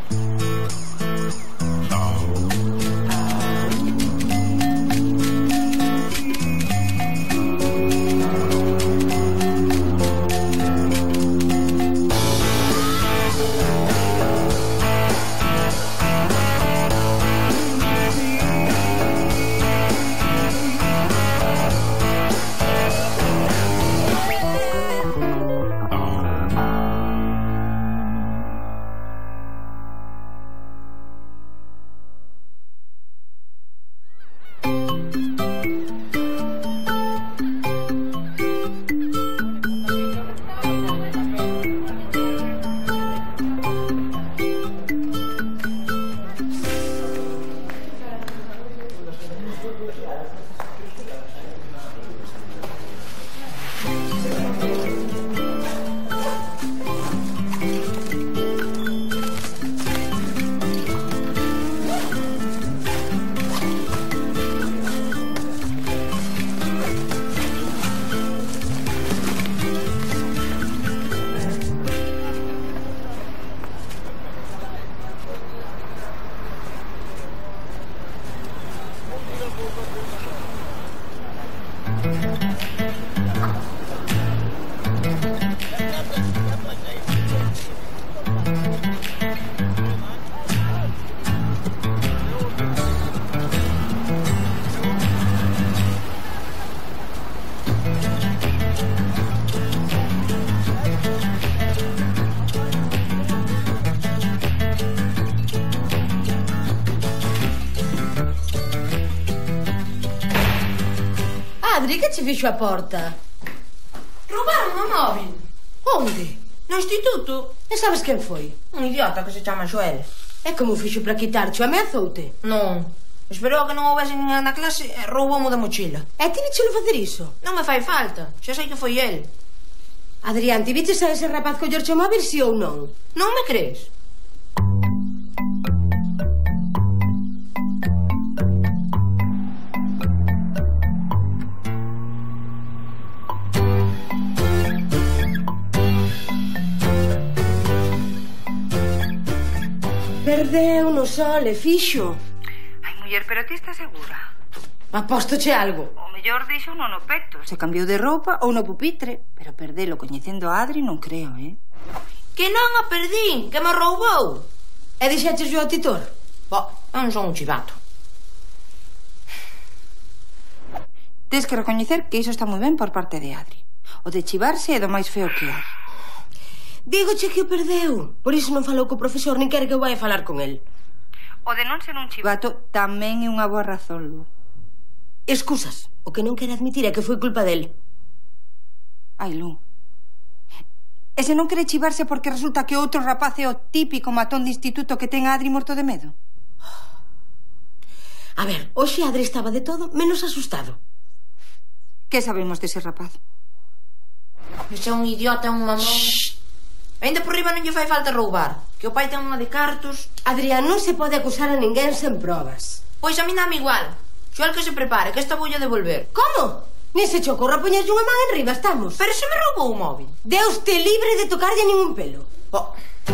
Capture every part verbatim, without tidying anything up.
Adri, che ci fixo a porta? Roubaron o móvil. Onde? No instituto. E sabes quen foi? Un idiota que se chama Xoel. E como fixo para quitarcho? Ameazoute? Non. Esperou que non houvese ninguén na clase e rouboumo da mochila. E ti díchelo facer iso? Non me fai falta. Xa sei que foi el. Adrián, ti viches a ese rapaz collerche o móvil, si ou non? Non me crees? Perdeu no sol e fixo. Ai, muller, pero ti estás segura? Apóstoche algo. O mellor deixo no no peto. Se cambiou de roupa ou no pupitre. Pero perdelo coñecendo a Adri non creo, eh? Que non a perdín, que me roubou. E dixeches yo ao titor? Bo, eu non son un chivato. Tens que recoñecer que iso está moi ben por parte de Adri. O de chivarse é do máis feo que hai. Dígoche que o perdeu. Por iso non falou co profesor, nin quere que eu vai a falar con el. O de non ser un chivato tamén é unha boa razón, Lu. Excusas. O que non quere admitir é que foi culpa dele. Ai, Lu. E se non quere chivarse porque resulta que outro rapaz é o típico matón de instituto que ten a Adri morto de medo? A ver, hoxe Adri estaba de todo menos asustado. Que sabemos dese rapaz? Ese é un idiota, un mamón. Shhh. Ainda por riba non lle fai falta roubar. Que o pai ten unha de cartos. Adrián, non se pode acusar a ninguén sen probas. Pois a mí dame igual. Xoel que se prepare, que esta voulle devolver. Como? Nin se che ocorra poñerlle unha man enriba, estamos. Pero se me roubou o móvil. Deus te libre de tocarlle ningún pelo. Oh.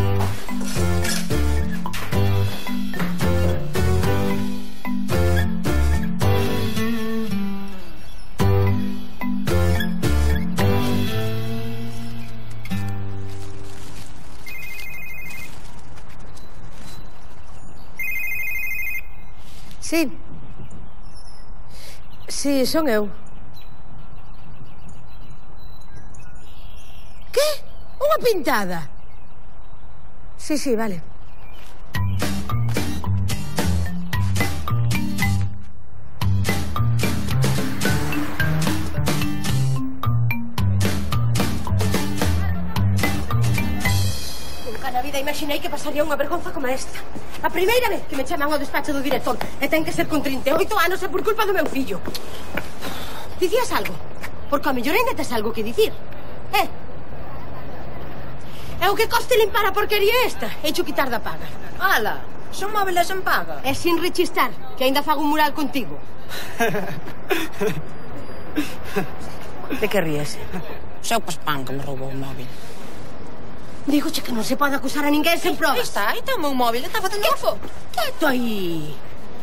Sí. Sí, son eu. Que? Unha pintada? Sí, sí, vale. Nunca na vida imaginei que pasaría unha vergonza como esta. A primeira vez que me chaman ao despacho do director e ten que ser con trinta e oito anos e por culpa do meu fillo. Dicías algo? Porque ao mellor ainda tes algo que dicir. Eh? É o que coste limpar a porquería esta e cho quitar da paga. Ala, son móviles en paga. E sin rechistar, que ainda fago un mural contigo. De que ríese? Seu paspán que me roubou o móvil. Digo che que non se pode acusar a ninguén sen probas. Aí está, aí está o meu móvil, está facendo a foto. Quieto aí.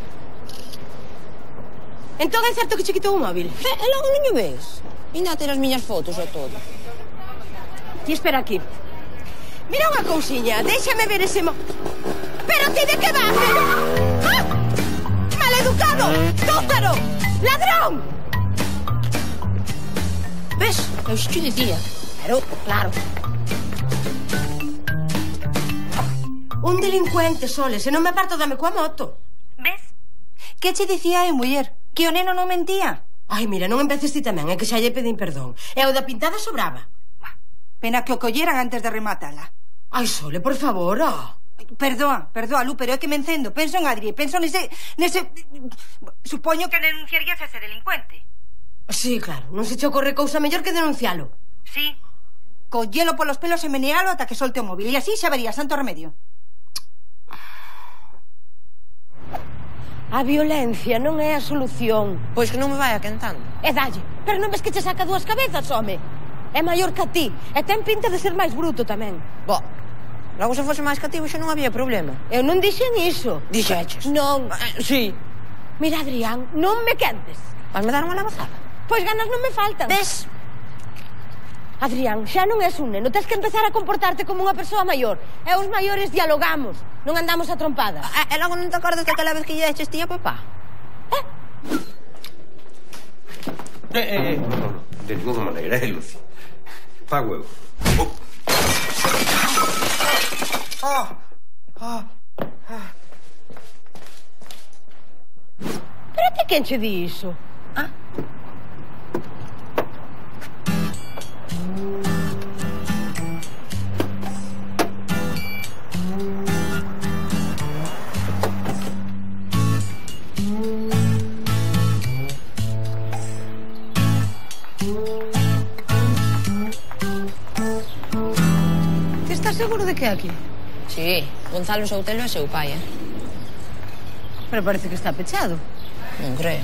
Entón é certo que che quitou o móvil? E, e logo non o ves? Ainda a ter as miñas fotos e todo. Ti espera aquí. Mira unha cousiña, déxame ver ese mo... Pero ti de que vas? ¡Ah! ¡Maleducado! ¡Tótaro! ¡Ladrón! Ves? Eu xe te dicía. Pero, claro. Un delincuente, Sole, se non me aparto dame coa moto. Ves? Que che dicía a muller? Que o neno non mentía? Ai, mira, non empeces ti tamén, é que xa lle pedín perdón. E o da pintada sobraba. Pena que o colleran antes de rematala. Ai, Sole, por favor, oh. Perdoa, perdoa, Lu, pero é que me encendo. Penso en Adri, penso nese... nese... Supoño que denunciarías a ese delincuente. Sí, claro, non se che ocorre cousa mellor que denuncialo. Sí. Collelo polos pelos e menealo ata que solte o móvil. E así xa vería santo remedio. A violencia non é a solución. Pois que non me vai aquentando. E dalle, pero non ves que che saca dúas cabezas, home? É maior que a ti, e ten pinta de ser máis bruto tamén. Bo, logo se fose máis cativo xa non había problema. Eu non dixen iso. Dixeches? Non. Eh, sí. Mira, Adrián, non me quentes. Vas me dar unha lavazada? Pois ganas non me faltan. Ves? Adrián, xa non és un neno, tens que empezar a comportarte como unha persoa maior. E os maiores dialogamos, non andamos a trompadas. E, e logo non te acordas daquela vez que lle deches ti a papá? Eh? Eh, eh, no, no, de ninguna maneira, eh, Lucy. Pago eu. Oh. Ah, ah, ah. Pero ti quen che di iso? Ah? Seguro de que é aquí? Sí, Gonzalo Soutelo é seu pai, eh? Pero parece que está pechado. Non creo.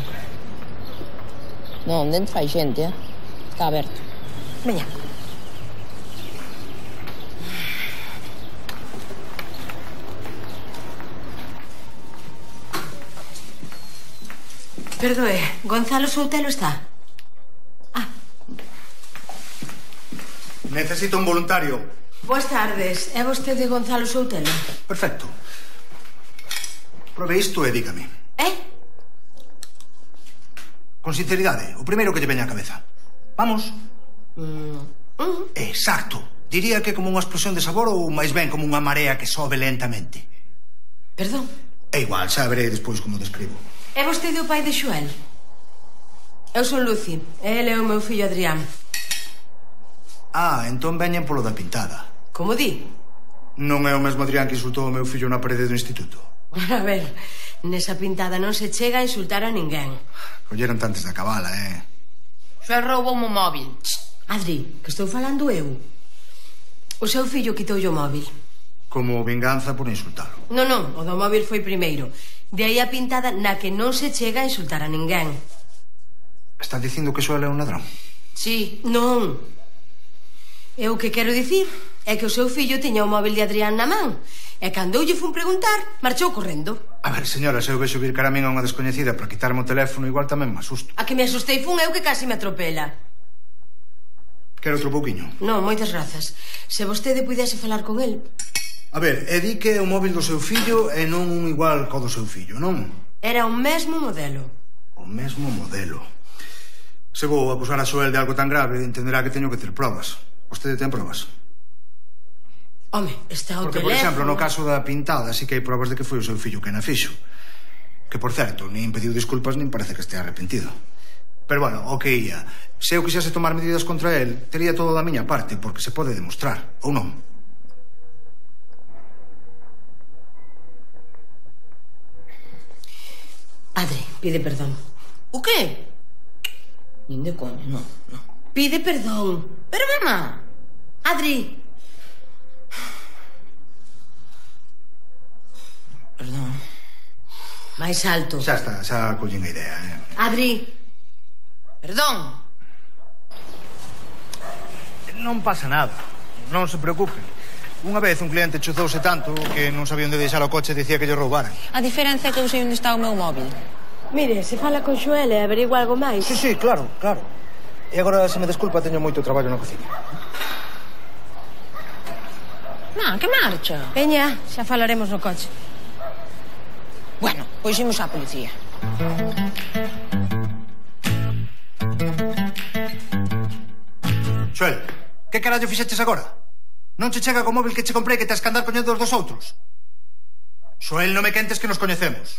Non, dentro hai xente, eh? Está aberto. Veña. Perdoe, Gonzalo Soutelo está? Ah. Necesito un voluntario. Boas tardes. É vostede Gonzalo Soutelo? Perfecto. Prove isto e dígame. Eh? Con sinceridade, o primeiro que lle veña á cabeza. Vamos. Mm. Mm. Exacto. Diría que como unha explosión de sabor ou máis ben como unha marea que sobe lentamente. Perdón? É igual, xa verei despois como describo. É vostede o pai de Xoel? Eu son Lucy. Ele é o meu fillo Adrián. Ah, entón veñen polo da pintada. Como di? Non é o mesmo Adrián que insultou o meu fillo na parede do instituto. A ver, nesa pintada non se chega a insultar a ninguén. Colleron tantes da cabala, eh? Xoel roubou o móvil. Adri, que estou falando eu. O seu fillo quitoulle o móvil. Como vinganza por insultalo. Non, non, o do móvil foi primeiro. De aí a pintada na que non se chega a insultar a ninguén. Está dicindo que Xoel é un ladrón? Sí, non. E o que quero dicir é que o seu fillo tiña o móvil de Adrián na man. E cando eu lle fun preguntar, marchou correndo. A ver, señora, se eu vexo vir cara a min a unha descoñecida para quitarme o teléfono, igual tamén me asusto. A que me asustei fun eu que casi me atropela. Quero outro pouquiño? Non, moitas grazas. Se vostede pudese falar con el. A ver, e di que é o móvil do seu fillo e non un igual co do seu fillo, non? Era o mesmo modelo. O mesmo modelo. Se vou acusar a Xoel de algo tan grave, entenderá que teño que ter probas. Vostede ten probas? Home, está o Porque, teléfono... por exemplo, no caso da pintada sí que hai probas de que foi o seu fillo quen a fixo. Que, por certo, nin pediu disculpas nin parece que estea arrepentido. Pero, bueno, o que ia. Se eu quixese tomar medidas contra el, tería todo da miña parte, porque se pode demostrar, ou non? Adri, pide perdón. O qué? Nin de coña, non, non. Pide perdón. Pero, mamá... Adri. Perdón. Máis alto. Xa está, xa collín a idea, eh? Adri. Perdón. Non pasa nada, non se preocupen. Unha vez un cliente chuzouse tanto que non sabía onde deixar o coche e dicía que lle roubaran. A diferenza é que eu sei onde está o meu móvil. Mire, se fala con Xoel e averigua algo máis. Sí, sí, claro, claro. E agora, se me desculpa, teño moito traballo na cociña. Non, que marcha? Veña, xa falaremos no coche. Bueno, pois imos á policía. Xoel, que carallo fixeches agora? Non che chega co móvil que che comprei que tes que andar coñendo os dos outros? Xoel, non me quentes que nos coñecemos.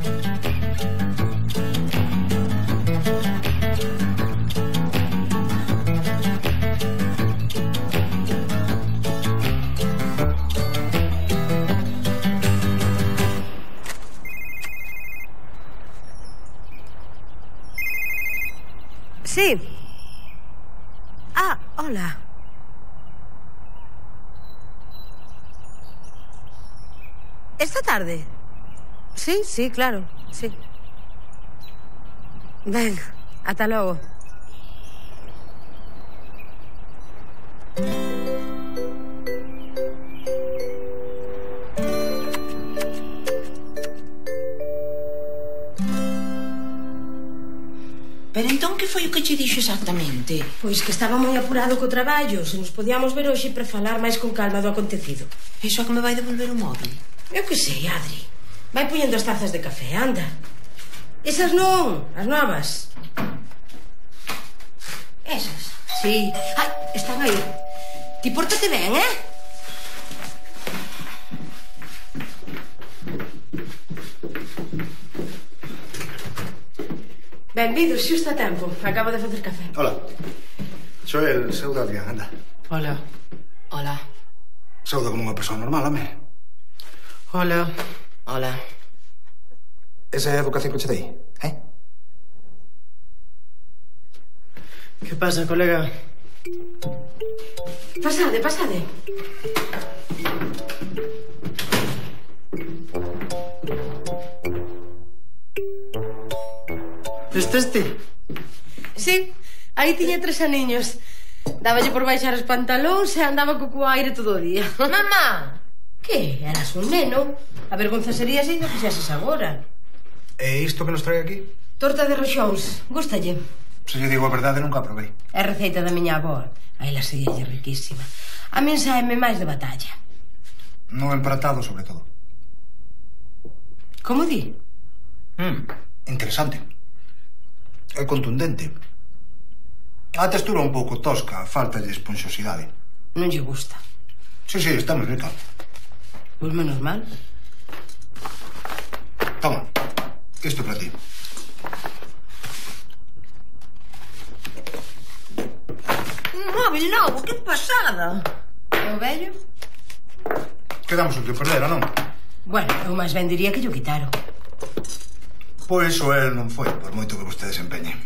Sí. Ah, hola. ¿Esta tarde? Sí, sí, claro, sí. Venga, hasta luego. Pero entón, que foi o que che dixo exactamente? Pois que estaba moi apurado co traballo. Se nos podíamos ver hoxe para falar máis con calma do acontecido. Iso é que me vai devolver o móvil? Eu que sei, Adri. Vai poñendo as tazas de café, anda. Esas non, as novas. Esas, sí. Ai, están aí. Ti pórtate ben, eh? Benvidos, xusto a tempo. Acabo de facer café. Hola. Xoel, sauda Adrián, anda. Hola. Hola. Sauda como unha persoa normal, home. Hola. Hola. Esa é a educación que che dei, eh? Que pasa, colega? Pasade, pasade. Este este? Sí, aí tiña tres aniños. Dáballe por baixar os pantalóns e andaba co cuo aire todo o día. Mamá! Que? Eras un neno? A vergonza sería se ainda fixeses agora. E isto que nos trae aquí? Torta de roxóns, gústalle? Se lle digo a verdade, nunca a probei. É receita da miña avó. A ela seguille riquísima. A min saeme máis de batalla. No empratado, sobre todo. Como di? Mm, interesante. É contundente. A textura un pouco tosca, falta de esponxosidade. Non lle gusta. Sí, sí, está moi rica. Pois menos mal. Toma, isto para ti. Un móvil novo, que pasada! E o vello? Quedamos o que perdera, non? Bueno, eu máis ben diría que lle quitaron. Pois o el non foi, por moito que vostede se empeñe.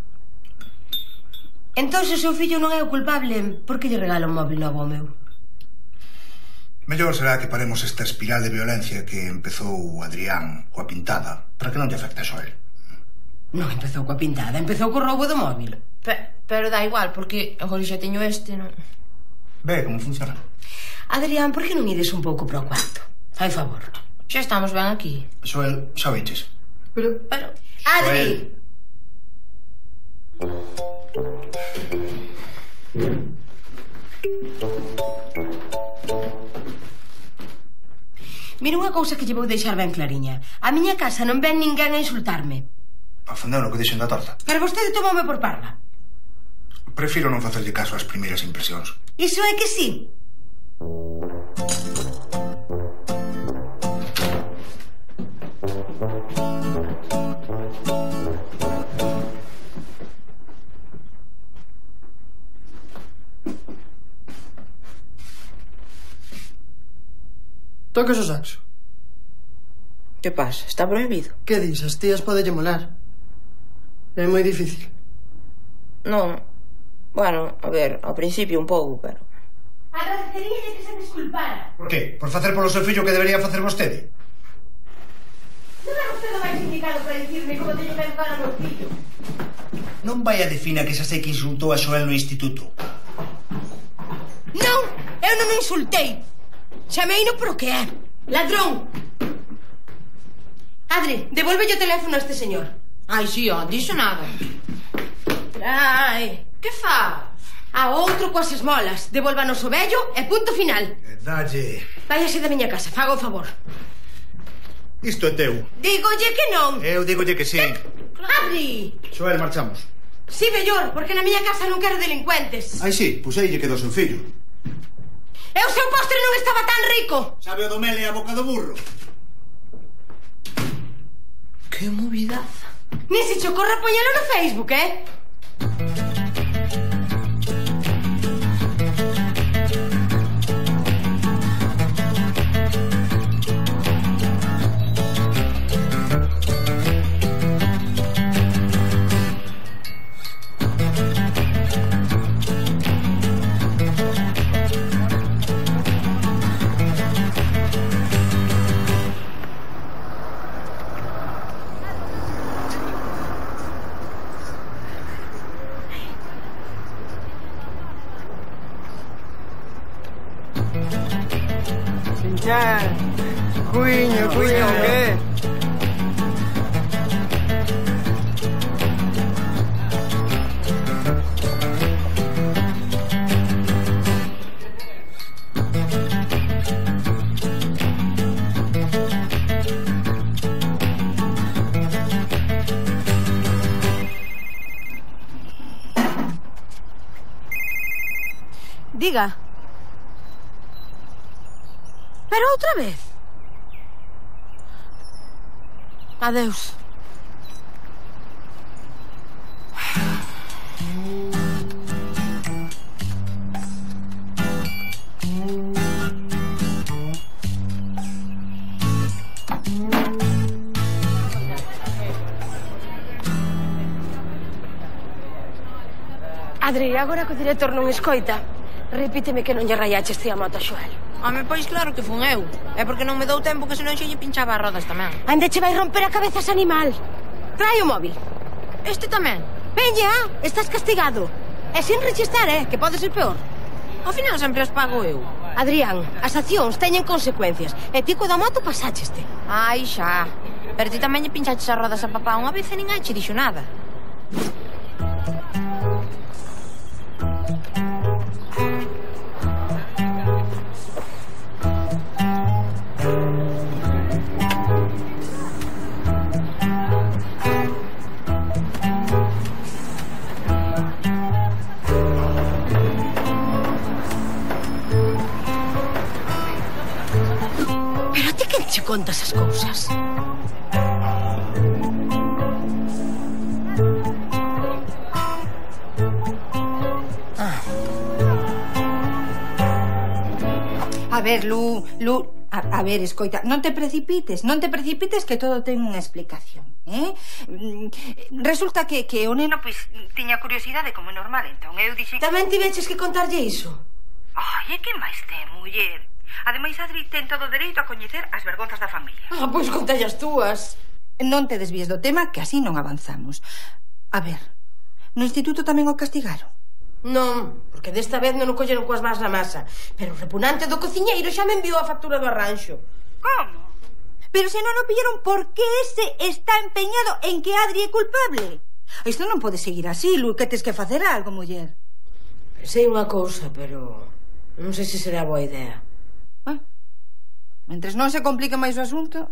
Entón, se o seu fillo non é o culpable, por que lle regala un móvil novo ao meu? Mellor será que paremos esta espiral de violencia que empezou Adrián coa pintada, para que non lle afecte a Xoel. Non empezou coa pintada, empezou co roubo do móvil. Pe pero dá igual, porque agora xa teño este, non? Ve como funciona. Adrián, por que non ides un pouco para o cuarto? Fai favor. Xa estamos ben aquí. Xoel, xa veiches. Pero... Pero... Adri! Mira unha cousa que lle vou deixar ben clariña. A miña casa non ven ninguén a insultarme. Afondeu no que dixen da torta. Pero vostede tomoume por parva. Prefiro non facerlle caso ás primeiras impresións. Iso é que sí. Toques o saxo. Que pasa? Está prohibido? Que dis? As tías podelle molar. É moi difícil. Non. Bueno, a ver, ao principio un pouco, pero... Agradeceríalle que se desculpara. Por que? Por facer polo seu fillo que debería facer vostede? Non é vostede máis indicado para dicirme como teño que educar ao meu fillo. Non vai a defina que xa sei que insultou a Xoel no instituto. Non, eu non o insultei. Chameino por o que é. Ladrón. Adri, devolve o teléfono a este señor. Ai, si, ó, dixo nada. Ai. Que fa? A outro coas esmolas. Devolvanos o vello e punto final. Eh, dalle. Váyase da miña casa, faga o favor. Isto é teu. Dígolle que non. Eu dígolle que sí. Adri. Xoel, marchamos. Si, mellor, porque na miña casa non quero delincuentes. Ai, sí, pois aí lle quedou seu fillo. E o seu postre non estaba tan rico. Sabe o do mel e a boca do burro? Que movidaza. Ni se che ocorra poñelo no Facebook, eh? Ya, cuiño, cuiño, ¿qué? Diga. Pero outra vez. Adeus. Adri, agora que o director non escoita, repíteme que non lle rayaches ti a moto a Xoel. Home, pois claro que fun eu. É porque non me dou tempo que senón xe lle pinchaba as rodas tamén. Ande che vai romper a cabeza ese animal. Trae o móvil. Este tamén. Veña, estás castigado. E sin rechistar, eh, que pode ser peor. Ao final sempre as pago eu. Adrián, as accións teñen consecuencias. E ti co da moto pasácheste. Ai, xa. Pero ti tamén lle pinchaches as rodas a papá unha vez e nin che dixo nada. Che conta esas cousas. Ah. A ver, Lu, Lu, a, a ver, escoita, non te precipites, non te precipites que todo ten unha explicación, eh? Resulta que, que o neno, pois, tiña curiosidade como é normal, entón eu dixen... Tamén tiveches que contarlle iso? Ai, e que máis ten, muller? Ademais, Adri ten todo o dereito a coñecer as vergonzas da familia. Ah, pois contalle as túas. Non te desvíes do tema, que así non avanzamos. A ver, no instituto tamén o castigaron? Non, porque desta vez non o colleron coas más na masa. Pero o repunante do cociñeiro xa me enviou a factura do arranxo. Como? Pero se non o pillaron, por que ese está empeñado en que Adri é culpable? Isto non pode seguir así, Lu, que tes que facer algo, muller. Sei unha cousa, pero non sei se será boa idea. Ah, mentres non se complique máis o asunto.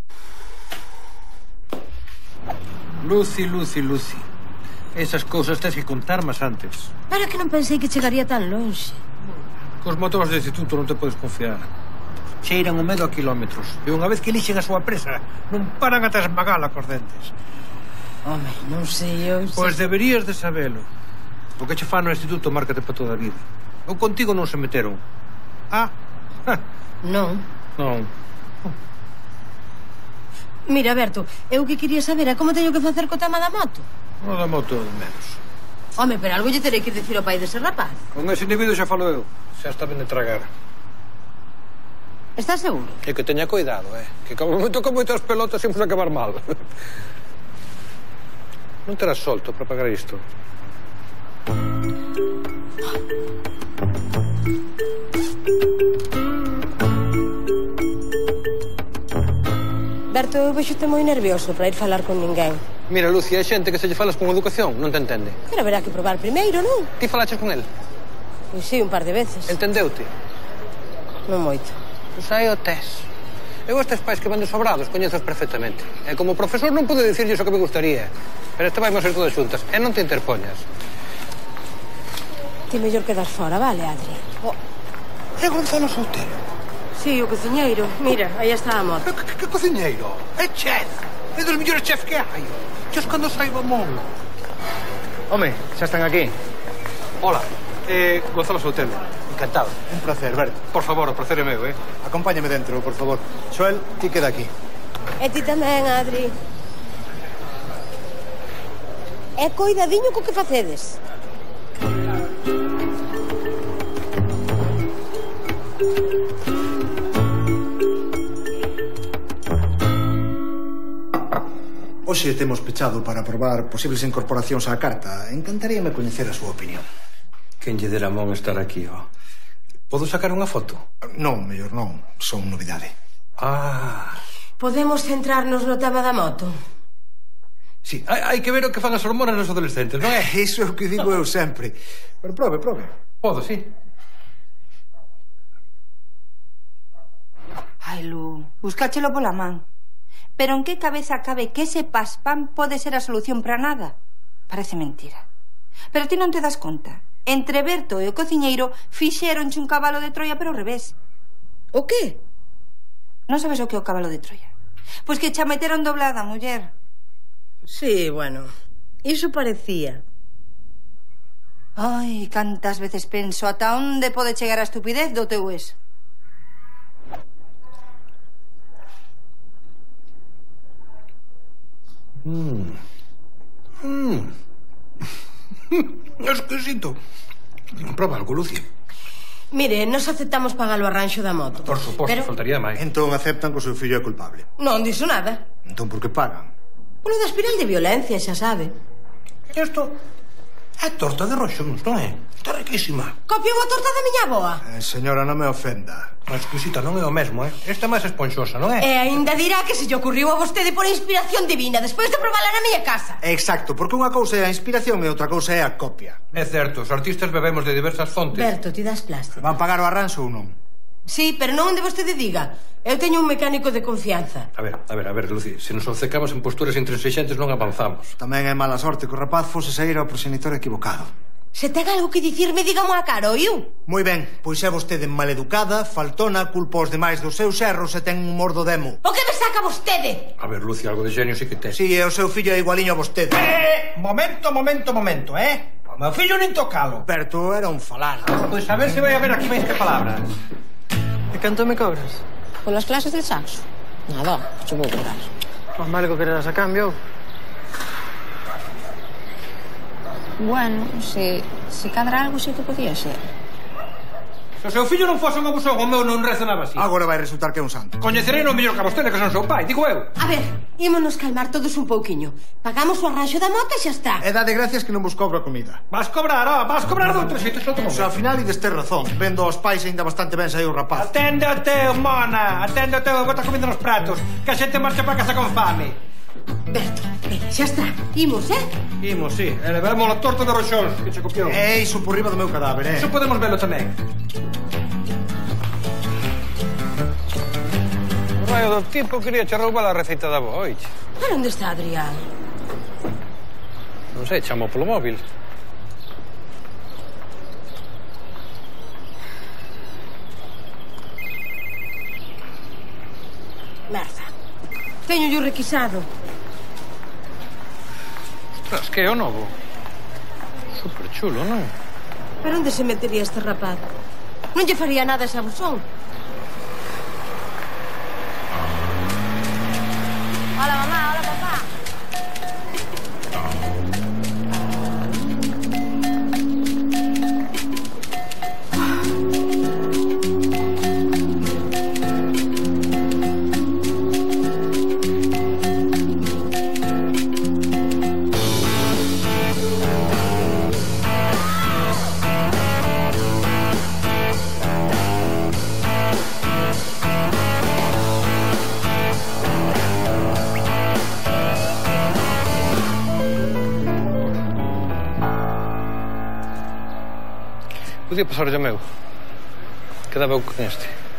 Lucy, Lucy, Lucy. Esas cousas tens que contar máis antes. Para que non pensei que chegaría tan longe. Cos motores de instituto non te podes confiar. Cheiran o medo a kilómetros. E unha vez que elixen a súa presa, non paran ata esmagala cos dentes. Home, non sei eu... Pois deberías de sabelo. O que che fan no instituto márcate para toda a vida. Ou contigo non se meteron. Ah, non. Non. Mira, Berto, eu que quería saber é como teño que facer co tema da moto. Non da moto de menos. Home, pero algo lle terei que dicir ao pai dese rapaz. Con ese individuo xa falo eu. Xa está ben de tragar. Estás seguro? E que teña cuidado, eh? Que como me toco moitas pelotas sempre acabar mal. Non terás solto para pagar isto. Berto, eu vexote moi nervioso para ir falar con ninguén. Mira, Lucia, é xente que se lle falas con educación, non te entende. Pero haberá que probar primeiro, non? Ti falaches con el? Pois sí, un par de veces. Entendeute? Non moito. Pois aí o tes. Eu estes pais que van de sobrados coñezos perfectamente. E como profesor non pude dicirlle o que me gustaría. Pero este vai ser todas xuntas. E non te interpoñas. Ti mellor quedas fora, vale, Adri? Oh, é Gonzalo Soutelo. Sí, o cociñeiro. Mira, aí está a moto. Que, que, que cociñeiro? É chef. É dos mellores chefs que hai. Chos cando saiba mon. Home, xa están aquí. Hola, eh, Gonzalo Soutelo. Encantado. Un placer, Berto. Por favor, o placer é meu, eh? Acompáñame dentro, por favor. Xoel, ti queda aquí. E ti tamén, Adri. E coidadiño co que facedes. Hoxe temos pechado para aprobar posibles incorporacións á carta. Encantaríame coñecer a súa opinión. Quen lle dera mon estar aquí, ó. Podo sacar unha foto? Non, mellor non. Son novidade. Ah... Podemos centrarnos no tema da moto? Sí, hai, hai que ver o que fan as hormonas nos adolescentes, non é? Iso é o que digo eu sempre. Pero prove, prove. Podo, sí. Ai, Lu, buscáchelo pola man. Pero en que cabeza cabe que ese paspán pode ser a solución para nada? Parece mentira. Pero ti non te das conta. Entre Berto e o cociñeiro fixeronche un cabalo de Troia pero ao revés. O que? Non sabes o que é o cabalo de Troia? Pois que cha meteron doblada, muller. Sí, bueno, iso parecía. Ai, cantas veces penso ata onde pode chegar a estupidez do teu ex. Mmm. Mmm. Exquisito. Proba algo, Lucia. Mire, nos aceptamos pagar o arranxo da moto. Por suposto, pero... faltaría máis. Entón aceptan que o seu fillo é culpable. Non dixo nada. Entón por que pagan? Polo da espiral de violencia, xa sabe. Isto é torta de roxóns, non é? Está riquísima. Copiou a torta da miña aboa. Eh, señora, non me ofenda. A exquisita non é o mesmo, eh? Esta é máis esponxosa, non é? E aínda dirá que se lle ocurriu a vostede por inspiración divina despois de probarla na miña casa. Exacto, porque unha cousa é a inspiración e outra cousa é a copia. É certo, os artistas bebemos de diversas fontes. Berto, ti das plástico. Van pagar o arranxo ou non? Sí, pero non onde vostede diga. Eu teño un mecánico de confianza. A ver, a ver, a ver, Lucy, se nos obcecamos en posturas intransixentes non avanzamos. Tamén é mala sorte que o rapaz fose sair ao progenitor equivocado. Se ten algo que dicirme, dígamo a cara, oiu? Moi ben, pois é vostede maleducada, faltona, culpa os demais dos seus erros e ten un humor do demo. O que me saca vostede? A ver, Lucy, algo de genio sí que ten. Si, e o seu fillo é igualiño a vostede. Eh, momento, momento, momento, eh? O meu fillo nin tocalo. Berto era un falán. Pois a ver se vai haber aquí máis que palabras. E canto me cobras? Polas clases del saxo? Nada, che vou cobrar. Pois mal que quereras a cambio. Bueno, se, se cadra algo sí que podía ser. Se o seu fillo non fose un abusón, o meu non rezonaba así. Agora vai resultar que é un santo. Coñecerei no mellor que a vostede, que son seu pai, digo eu. A ver, ímonos calmar todos un pouquiño. Pagamos o arranxo da moto e xa está. E dade gracias que non vos cobro a comida. Vas cobrar, ó, vas cobrar de outro xeito, xa outro O sea, ao final ides ter razón. Vendo aos pais ainda bastante ben saiu o rapaz. Atende o teu, mona. Atende o teu, bota comida nos pratos. Que a xente marcha para casa con fame. Berto, ben, xa está. Imos, eh? Imos, sí. E levamos a torta de roxóns, que che copiou. E iso por riba do meu cadáver, eh? Iso podemos velo tamén. O raio do tipo quería che roubar a receita da avó, oiche. Pero onde está Adrián? Non sei, chamou polo móvil. Merda. Teño yo requisado. Ostras, que é o novo? Super chulo, non? Pero onde se metería este rapaz? Non lle faría nada ese abusón. Hola, mamá, hola, papá. Podía pasar o meu. Quedaba eu con este.